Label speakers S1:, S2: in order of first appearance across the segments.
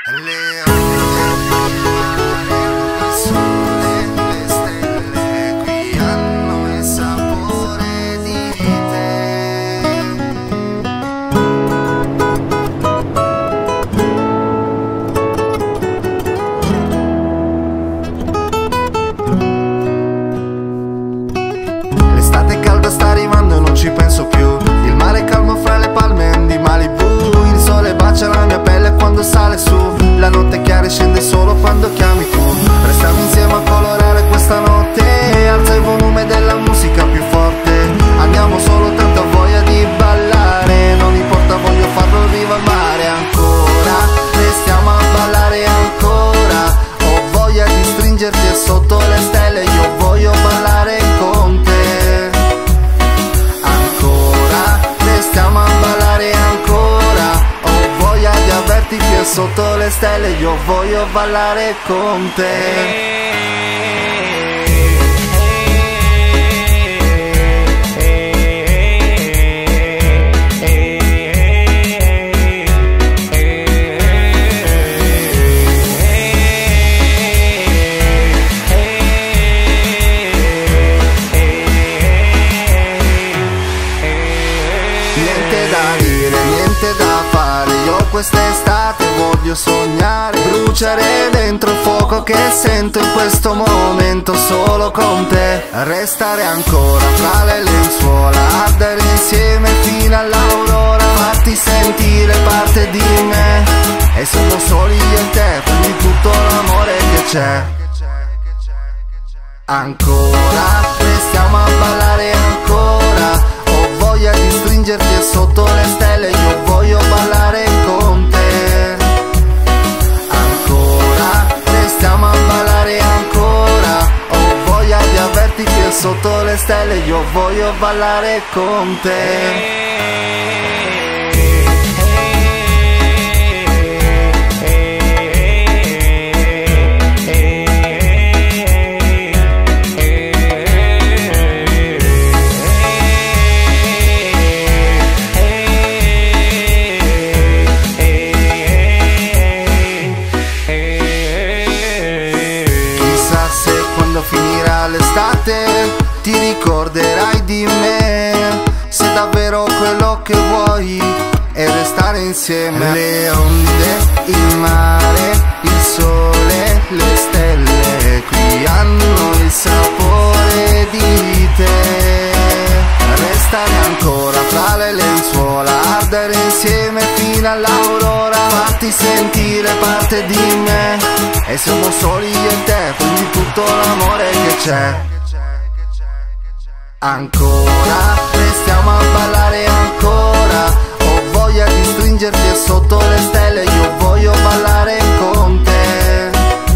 S1: Le sole, le stelle qui hanno il sapore di te. L'estate calda sta arrivando e non ci penso più. Il mare calmo fra le palme di Malibu. Il sole bacia la mia pelle quando sale su. La notte chiara scende solo quando chiami tu. Restiamo insieme a colorare questa notte. Alza il volume della musica più forte. Abbiamo solo tanta voglia di ballare. Non importa, voglio farlo viva al mare ancora. Restiamo a ballare ancora. Ho voglia di stringerti e sotto le stelle io voglio ballare con te. Ancora, restiamo a ballare ancora. Ho voglia di averti qui sotto le stelle io voglio ballare con te. Niente da dire, niente da fare. Io quest'estate voglio sognare, bruciare dentro il fuoco che sento in questo momento solo con te. Restare ancora fra le lenzuola, ardere insieme fino all'aurora. Farti sentire parte di me e siamo soli io e te, quindi tutto l'amore che c'è. Ancora, restiamo a ballare ancora. Ho voglia di stringerti e sotto le stelle io voglio ballare con te. Ancora, restiamo a ballare ancora. Ho voglia di averti qui e sotto le stelle io voglio ballare con te. Finirà l'estate, ti ricorderai di me. Se davvero quello che vuoi è restare insieme. Le onde, il mare, il sole, le stelle qui hanno il sapore di te. Restare ancora fra le lenzuola, ardere insieme fino all'aurora. Farti sentire parte di me e siamo soli io e te, quindi tutto l'amore che c'è. Ancora, restiamo a ballare ancora. Ho voglia di stringerti e sotto le stelle io voglio ballare con te.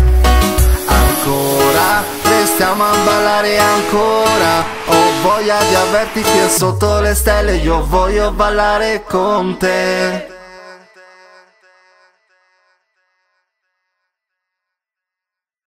S1: Ancora, restiamo a ballare ancora. Ho voglia di averti qui e sotto le stelle io voglio ballare con te.